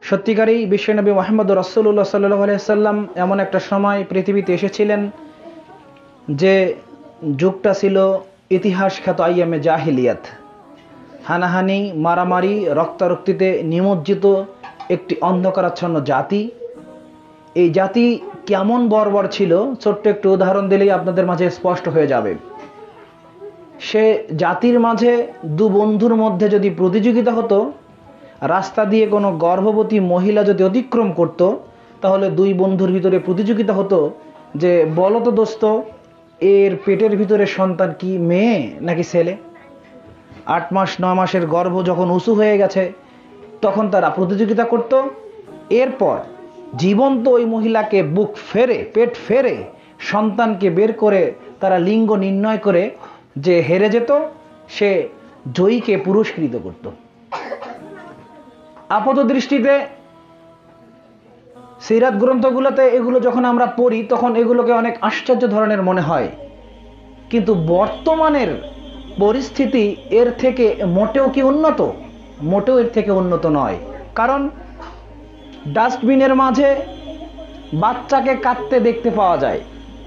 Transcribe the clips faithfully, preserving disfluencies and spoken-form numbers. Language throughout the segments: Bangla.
সত্যিকারেই বিশ্বনবী মুহাম্মদ রাসূলুল্লাহ সাল্লাল্লাহু আলাইহি সাল্লাম এমন একটা সময় পৃথিবীতে এসেছিলেন যে যুগটা ছিল ইতিহাস খ্যাত আইয়ামে জাহিলিয়াত। হানাহানি, মারামারি, রক্তারক্তিতে নিমজ্জিত একটি অন্ধকারাচ্ছন্ন জাতি। এই জাতি কেমন বর্বর ছিল ছোট্ট একটু উদাহরণ দিলেই আপনাদের মাঝে স্পষ্ট হয়ে যাবে। সে জাতির মাঝে দু বন্ধুর মধ্যে যদি প্রতিযোগিতা হতো, রাস্তা দিয়ে কোনো গর্ভবতী মহিলা যদি অতিক্রম করত, তাহলে দুই বন্ধুর ভিতরে প্রতিযোগিতা হতো যে বলো তো দোস্ত, এর পেটের ভিতরে সন্তান কি মেয়ে নাকি ছেলে। আট মাস নয় মাসের গর্ভ যখন উঁচু হয়ে গেছে তখন তারা প্রতিযোগিতা করত। এরপর জীবন্ত ওই মহিলাকে বুক ফেরে পেট ফেরে সন্তানকে বের করে তারা লিঙ্গ নির্ণয় করে যে হেরে যেত সে জয়ীকে পুরস্কৃত করত। আপাত দৃষ্টিতে সিরাত গ্রন্থগুলোতে এগুলো যখন আমরা পড়ি তখন এগুলোকে অনেক আশ্চর্য ধরনের মনে হয়, কিন্তু বর্তমানের পরিস্থিতি এর থেকে মোটেও কি উন্নত? মোটেও এর থেকে উন্নত নয়। কারণ ডাস্টবিনের মাঝে বাচ্চাকে কাঁদতে দেখতে পাওয়া যায়,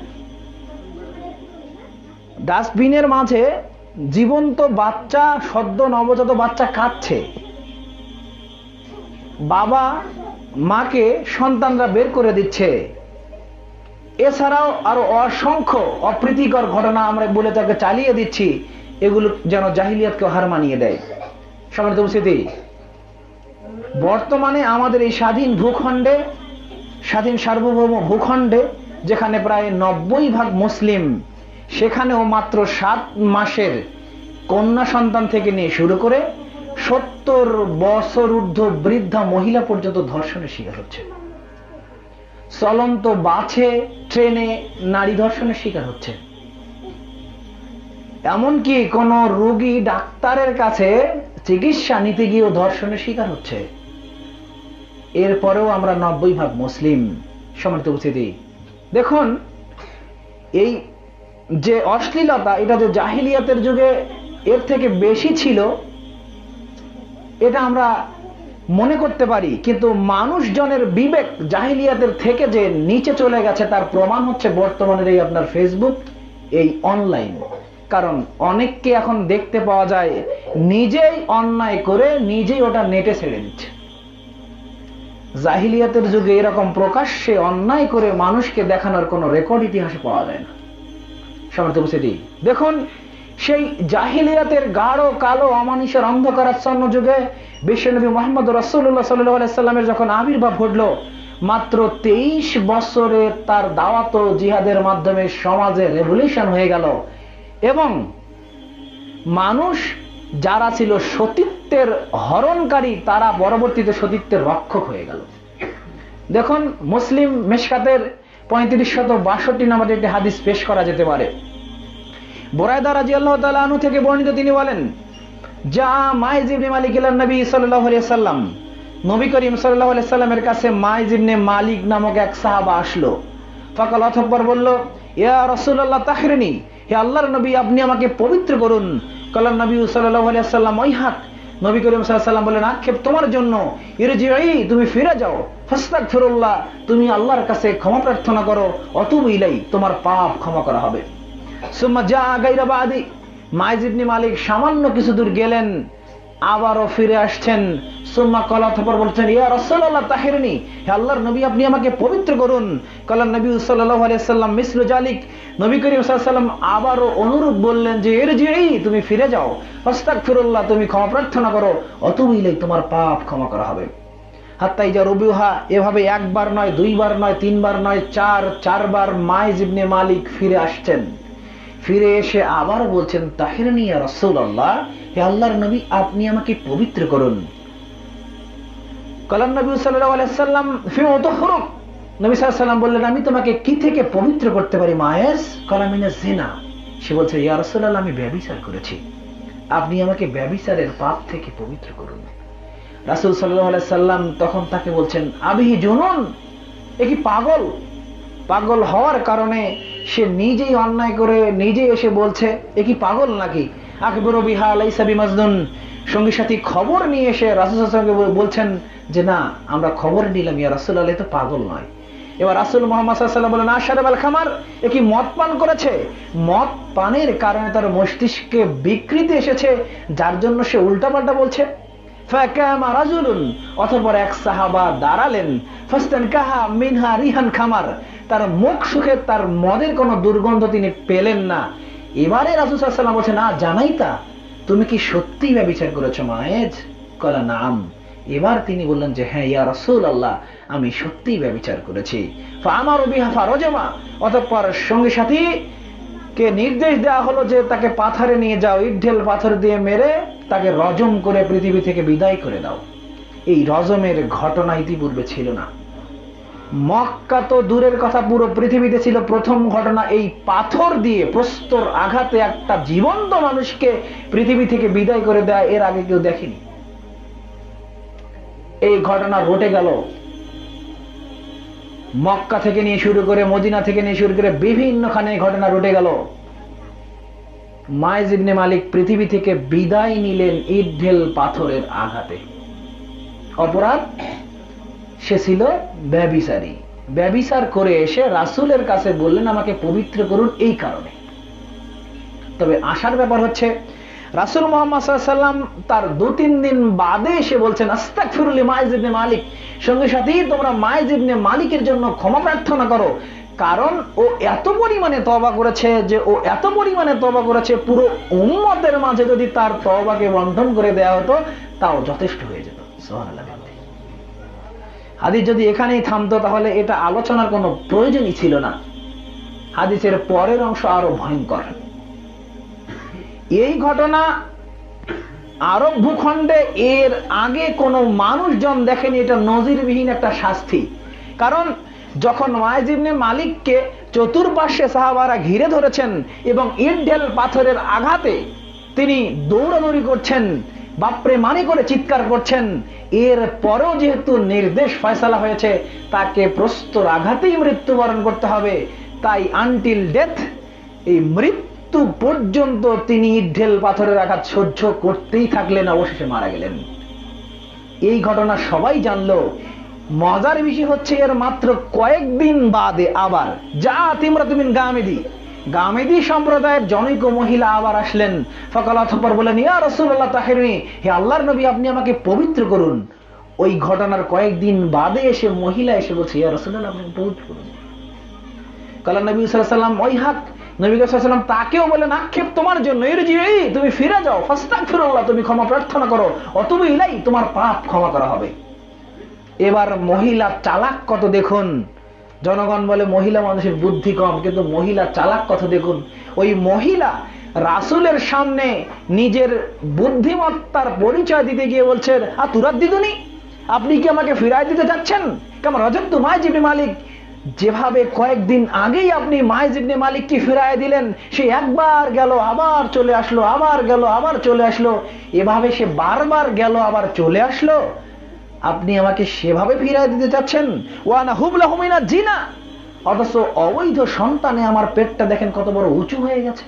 ডাস্টবিনের মাঝে জীবন্ত বাচ্চা, সদ্য নবজাত বাচ্চা কাঁদছে, বাবা মাকে সন্তানরা বের করে দিচ্ছে। এছাড়াও আরো অসংখ্য অপ্রীতিকর ঘটনা আমরা বলে তাকে চালিয়ে দিচ্ছি, এগুলো যেন জাহিলিয়াতকে হার মানিয়ে দেয়। সম্মানিত উপস্থিতি, বর্তমানে আমাদের এই স্বাধীন ভূখণ্ডে, স্বাধীন সার্বভৌম ভূখণ্ডে যেখানে প্রায় নব্বই ভাগ মুসলিম, সেখানেও মাত্র সাত মাসের কন্যা সন্তান থেকে নিয়ে শুরু করে সত্তর বছর ঊর্ধ্ব বৃদ্ধা মহিলা পর্যন্ত ধর্ষণের শিকার হচ্ছে। চলন্ত বাসে, ট্রেনে নারী ধর্ষণের শিকার হচ্ছে। এমনকি কোন রোগী ডাক্তারের কাছে চিকিৎসা নিতে গিয়েও ধর্ষণের শিকার হচ্ছে। এরপরেও আমরা নব্বই ভাগ মুসলিম। সম্মানিত উপস্থিতি, দেখুন এই যে অশ্লীলতা, এটা যে জাহিলিয়াতের যুগে এর থেকে বেশি ছিল এটা আমরা মনে করতে পারি, কিন্তু মানুষজনের বিবেক জাহিলিয়াতের থেকে যে নিচে চলে গেছে তার প্রমাণ হচ্ছে বর্তমানের এই আপনার ফেসবুক, এই অনলাইন। কারণ অনেককে এখন দেখতে পাওয়া যায় নিজেই অন্যায় করে নিজেই ওটা নেটে ছেড়ে দিচ্ছে। জাহিলিয়াতের যুগে এরকম প্রকাশ্যে অন্যায় করে মানুষকে দেখানোর কোনো রেকর্ড ইতিহাসে পাওয়া যায় না। সম্মানিত উপস্থিতি, দেখুন সেই জাহিলিয়াতের গাঢ় কালো অমানুষের অন্ধকারাচ্ছন্ন যুগে বিশ্বনবী মুহাম্মদ রাসূলুল্লাহ সাল্লাল্লাহু আলাইহি সাল্লামের যখন আবির্ভাব ঘটল, মাত্র তেইশ বছরে তার দাওয়াত ও জিহাদের মাধ্যমে সমাজে রেভলিউশন হয়ে গেল এবং মানুষ যারা ছিল সতীত্বের হরণকারী তারা পরবর্তীতে সতীত্বের রক্ষক হয়ে গেল। দেখুন মুসলিম মিশকাতের পঁয়ত্রিশ শত বাষট্টি নাম্বার একটি হাদিস পেশ করা যেতে পারে। বুরায়দা রাদিয়াল্লাহু তাআলা আনহু থেকে বর্ণিত, তিনি বলেন, যা মাইজ ইবনে মালিক ইলা নবী সাল্লাল্লাহু আলাইহি সাল্লাম, নবী করিম সাল্লাল্লাহু আলাইহি সাল্লামের কাছে মাইজ ইবনে মালিক নামক এক সাহাবা আসলো। ফাকাল, অতঃপর বলল, ইয়া রাসূলুল্লাহ তাহরিনি, হে আল্লাহর নবী আপনি আমাকে পবিত্র করুন। কালান নবী সাল্লাল্লাহু আলাইহি সাল্লাম, ওয়াইহাক, নবী করিম সাল্লাল্লাহু আলাইহি সাল্লাম বলেন, আক্ষেপ তোমার জন্য, ইরজিই, তুমি ফিরে যাও, ফাস্তাগফিরুল্লাহ, তুমি আল্লাহর কাছে ক্ষমা প্রার্থনা করো, অতুবু ইলাই, তোমার পাপ ক্ষমা করা হবে। সুম্মা জা গায়রা বাদি, মাইজ ইবনে মালিক সামান্য কিছু দূর গেলেন, আবারও ফিরে আসছেন। সুম্মা ক্বালা, অতঃপর বলছেন, ইয়া রাসূলুল্লাহ তাহরিনি, হে আল্লাহর নবী আপনি আমাকে পবিত্র করুন। কালান নবী সাল্লাল্লাহু আলাইহি সাল্লাম মিসলু জালিক, নবী করিম সাল্লাল্লাহু আলাইহি সাল্লাম আবারও অনুরূপ বললেন যে ইরজিই, তুমি ফিরে যাও, ফাস্তাগফিরুল্লাহ, তুমি ক্ষমা প্রার্থনা করো, অতুবু ইলাই, তোমার পাপ ক্ষমা করা হবে। হাত্তা ইজা রুবিহা, এভাবে একবার নয়, দুইবার নয়, তিনবার নয়, চার চারবার মাইজ ইবনে মালিক ফিরে আসছেন। ফিরে এসে আবার বলছেন, তাহরিনি ইয়া রাসূলুল্লাহ, হে আল্লাহর নবী আপনি আমাকে পবিত্র করুন। কালান নবী সাল্লাল্লাহু আলাইহি সাল্লাম ফিমা তুহরুক, নবী সাল্লাল্লাহু আলাইহি সাল্লাম বললেন, আমি তোমাকে কি থেকে পবিত্র করতে পারি মায়েস? কালা মিনাজ জিনা, সে বলছে, ইয়া রাসূলুল্লাহ আমি ব্যভিচার করেছি, আপনি আমাকে ব্যভিচারের পাপ থেকে পবিত্র করুন। রাসূল সাল্লাল্লাহু আলাইহি সাল্লাম তখন তাকে বলছেন, আবিহি জুনুন, এ কি পাগল? পাগল হওয়ার কারণে সে নিজেই অন্যায় করে নিজেই এসে বলছে, এ কি পাগল নাকি? আকবরু বিহা লাইসা বিমাজনুন, সঙ্গী সাথী খবর নিয়ে এসে রাসূল সাল্লাল্লাহু আলাইহি ওয়াসাল্লামকে বলছেন যে না আমরা খবর নিলাম ইয়া রাসূলুল্লাহ তো পাগল নয়। এবার রাসূল মুহাম্মদ সাল্লাল্লাহু আলাইহি ওয়াসাল্লাম বলেন আশরাবাল খামার, এ কি মদ পান করেছে? মদ পানের কারণে তার মস্তিষ্কে বিকৃতি এসেছে, যার জন্য সে উল্টাপাল্টা বলছে। ফাকামা রাজুলুন, অতঃপর এক সাহাবা দাঁড়ালেন, ফাস্তানকাহা মিনহা রিহান খামার, তার মুখ সুখে তার মদের কোনো দুর্গন্ধ তিনি পেলেন না। এবারে রাসূল সাল্লাল্লাহু আলাইহি ওয়াসাল্লাম বলেন না জানাইতা, তুমি কি সত্যিই ব্যভিচার করেছো মায়েজ? কলা নাম। এবার তিনি বললেন যে হ্যাঁ ইয়া রাসূলুল্লাহ, আমি সত্যিই ব্যভিচার করেছি। ফামারু বিহা ফারাজামা, অতঃপর সঙ্গী সাথী কে নির্দেশ দেওয়া হলো যে তাকে পাথরে নিয়ে যাও, ইট-ঢেল পাথর দিয়ে মেরে তাকে রজম করে পৃথিবী থেকে বিদায় করে দাও। এই রজমের ঘটনা ইতিপূর্বে ছিল না। মক্কা তো দূরের কথা, পুরো পৃথিবীতে ছিল প্রথম ঘটনা। এই পাথর দিয়ে প্রস্তর আঘাতে একটা জীবন্ত মানুষকে পৃথিবী থেকে বিদায় করে দেয়, এর আগে কেউ দেখেনি। এই ঘটনা ঘটে গেল মক্কা থেকে নিয়ে শুরু করে মদিনা থেকে নিয়ে শুরু করে বিভিন্নখানে ঘটনা ঘটে গেল। মাইজ ইবনে মালিক পৃথিবী থেকে বিদায় নিলেন ইট-ঢেল পাথরের আঘাতে। অপরাধ, সে ছিল ব্যভিচারী। ব্যভিচার করে এসে রাসূলের কাছে বললেন আমাকে পবিত্র করুন এই কারণে। তবে আশার ব্যাপার হচ্ছে রাসূল মুহাম্মদ সাল্লাল্লাহু আলাইহি ওয়াসাল্লাম তার দু তিন দিন বাদে এসে বলছেন আস্তাগফিরু লিমাইজ ইবনে মালিক, সঙ্গে সাথে তোমরা মাইজ ইবনে মালিকের জন্য ক্ষমা প্রার্থনা করো, কারণ ও এত পরিমাণে তওবা করেছে যে ও এত পরিমাণে তওবা করেছে পুরো উম্মতের মাঝে যদি তার তওবাকে বন্টন করে দেওয়া হতো তাও যথেষ্ট হয়ে যেত। সুবহানাল্লাহ। হাদিস যদি এখানেই থামতো তাহলে এটা আলোচনার কোনো প্রয়োজনই ছিল না। হাদিসের পরের অংশ আরো ভয়ঙ্কর। এই ঘটনা আরব ভূখণ্ডে এর আগে কোনো মানুষজন দেখেনি, এটা নজিরবিহীন একটা শাস্তি। কারণ যখন মাইজ ইবনে মালিককে চতুর্পার্শ্বে সাহাবারা ঘিরে ধরেছেন এবং ইট-ঢেল পাথরের আঘাতে তিনি দৌড়াদৌড়ি করছেন, বাপরে মানে করে চিৎকার করছেন, এর পরেও যেহেতু নির্দেশ ফয়সালা হয়েছে তাকে প্রস্তর আঘাতেই মৃত্যুবরণ করতে হবে, তাই আনটিল ডেথ, এই মৃত্যু পর্যন্ত তিনি ইট-ঢেল পাথরের আঘাত সহ্য করতেই থাকলেন, অবশেষে মারা গেলেন। এই ঘটনা সবাই জানলো। মজার বিষয় হচ্ছে এর মাত্র কয়েকদিন বাদে আবার যা তিমরা তুমিন গামেদি গামেদি সম্প্রদায়ের জনৈক মহিলা আবার আসলেন। ফকাল, অতঃপর বলেন ইয়া রাসূলুল্লাহ তাহিরনি, হে আল্লাহর নবী আপনি আমাকে পবিত্র করুন। ওই ঘটনার কয়েকদিন বাদে এসে মহিলা এসে বলছে ইয়া রাসূলুল্লাহ আপনি পবিত্র করুন। কালা নবী সাল্লাল্লাহু আলাইহি ওয়াসাল্লাম ওই হাক, নবী সাল্লাল্লাহু আলাইহি ওয়াসাল্লাম তাকেও বলেন আক্ষেপ তোমার জন্য, ইরজিই, তুমি ফিরে যাও, ফাস্তাগফিরুল্লাহ, তুমি ক্ষমা প্রার্থনা করো, অতুবু ইলাই, তোমার পাপ ক্ষমা করা হবে। এবার মহিলা চালাক কত দেখুন। জনগণ বলে মহিলা মানুষের বুদ্ধি কম, কিন্তু মহিলা চালাক কত দেখুন। ওই মহিলা রাসূলের সামনে নিজের বুদ্ধিমত্তার পরিচয় দিতে গিয়ে বলছে আতুরাদ্দিদুনি, আপনি কি আমাকে ফিরাই দিতে চাচ্ছেন? কেমন রাজত্ব মাইজ ইবনে মালিক, যেভাবে কয়েকদিন আগেই আপনি মাইজ ইবনে মালিককে ফিরাই দিলেন, সে একবার গেল আবার চলে আসলো, আবার গেল আবার চলে আসলো, এভাবে সে বারবার গেল আবার চলে আসলো, আপনি আমাকে সেভাবে ফিরাই দিতে চাচ্ছেন? ওয়ানা হুবলাহু মিনাজ জিনা, অথচ অবৈধ সন্তানে আমার পেটটা দেখেন কত বড় উঁচু হয়ে গেছে,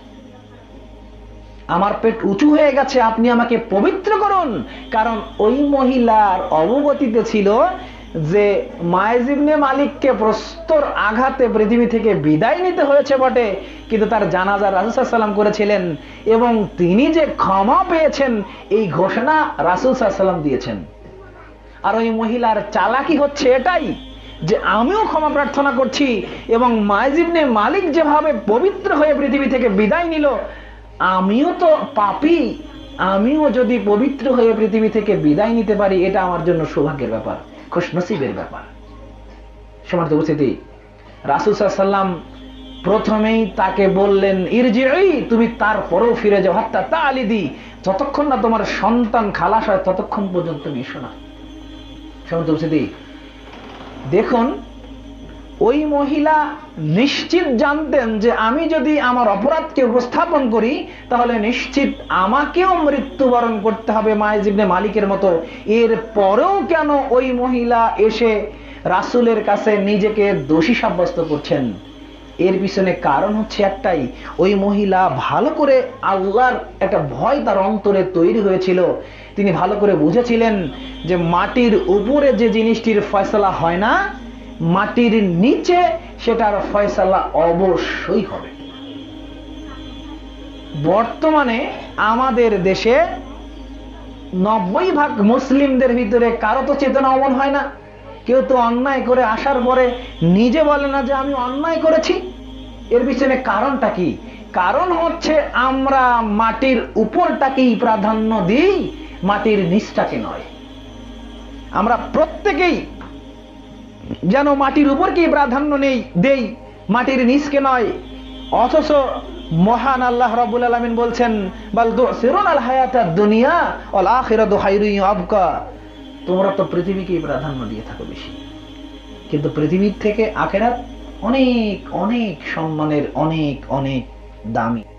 আমার পেট উঁচু হয়ে গেছে, আপনি আমাকে পবিত্র করুন। কারণ ওই মহিলার অবগতিতে ছিল যে মাইজ ইবনে মালিককে প্রস্তর আঘাতে পৃথিবী থেকে বিদায় নিতে হয়েছে বটে, কিন্তু তার জানাজা রাসূল সাল্লাল্লাহু আলাইহি ওয়াসাল্লাম করেছিলেন এবং তিনি যে ক্ষমা পেয়েছেন এই ঘোষণা রাসূল সাল্লাল্লাহু আলাইহি ওয়াসাল্লাম দিয়েছেন। আর ওই মহিলার চালাকি হচ্ছে এটাই যে আমিও ক্ষমা প্রার্থনা করছি এবং মাইজ ইবনে মালিক যেভাবে পবিত্র হয়ে পৃথিবী থেকে বিদায় নিল, আমিও তো পাপী, আমিও যদি পবিত্র হয়ে পৃথিবী থেকে বিদায় নিতে পারি এটা আমার জন্য সৌভাগ্যের ব্যাপার, খুশনসিবের ব্যাপার। সম্মানিত উপস্থিতি, রাসূল সাল্লাল্লাহু আলাইহি ওয়াসাল্লাম প্রথমেই তাকে বললেন ইরজিই, তুমি তারপরেও ফিরে যাও, হাত্তা তালিদি, যতক্ষণ না তোমার সন্তান খালাস হয় ততক্ষণ পর্যন্ত তুমি এসো না। সম্মানিত উপস্থিতি, দেখুন ওই মহিলা নিশ্চিত জানতেন যে আমি যদি আমার অপরাধকে উপস্থাপন করি তাহলে নিশ্চিত আমাকেও মৃত্যুবরণ করতে হবে মাইজ ইবনে মালিকের মতো। এর পরেও কেন ওই মহিলা এসে রাসূলের কাছে নিজেকে দোষী সাব্যস্ত করছেন? এর পিছনে কারণ হচ্ছে একটাই, ওই মহিলা ভালো করে আল্লাহর একটা ভয় তার অন্তরে তৈরি হয়েছিল। তিনি ভালো করে বুঝেছিলেন যে মাটির উপরে যে জিনিসটির ফয়সালা হয় না, মাটির নিচে সেটার ফয়সালা অবশ্যই হবে। বর্তমানে আমাদের দেশে নব্বই ভাগ মুসলিমদের ভিতরে কারো তো চেতনা অমন হয় না। কেউ তো অন্যায় করে আসার পরে নিজে বলে না যে আমি অন্যায় করেছি। এর পিছনে কারণটা কি? কারণ হচ্ছে আমরা মাটির উপরটাকেই প্রাধান্য দিই, মাটির নিচটাকে নয়। আমরা প্রত্যেকেই যেন মাটির উপরকেই প্রাধান্য নেই দেই, মাটির নিচকে নয়। অথচ মহান আল্লাহ রাব্বুল আলামিন বলছেন, বাল তুসিরুনাল হায়াতাদ দুনিয়া ওয়াল আখিরাতু খায়রুন ওয়া আবকা। তোমরা তো পৃথিবীকেই প্রাধান্য দিয়ে থাকো বেশি, কিন্তু পৃথিবীর থেকে আখিরাত অনেক অনেক সম্মানের, অনেক অনেক দামি।